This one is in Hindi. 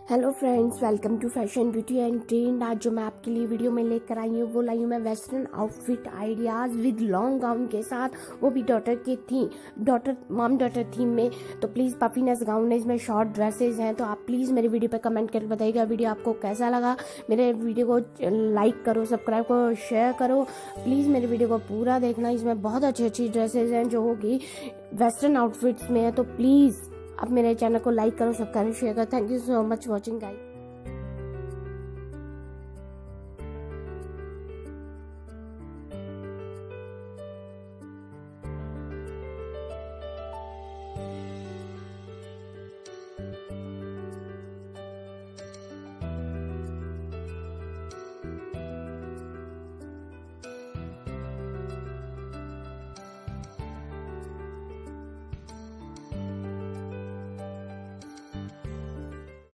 Hello friends, welcome to fashion beauty and trend. आज जो मैं आपके लिए वीडियो में लेकर आई हूँ वो लाई हूँ मैं western outfit ideas with long gown के साथ, वो भी मॉम डॉटर थीम में। तो प्लीज़ पफीनेस गाउन है, इसमें शॉर्ट ड्रेसेस हैं। तो आप प्लीज़ मेरे वीडियो पे कमेंट करके बताइएगा वीडियो आपको कैसा लगा। मेरे वीडियो को लाइक करो, सब्सक्राइब करो, शेयर करो। प्लीज़ मेरे वीडियो को पूरा देखना, इसमें बहुत अच्छी अच्छी ड्रेसेज हैं जो होगी वेस्टर्न आउटफिट्स में है। तो प्लीज़ आप मेरे चैनल को लाइक करो, सब्सक्राइब शेयर करो। Thank you so much watching guys.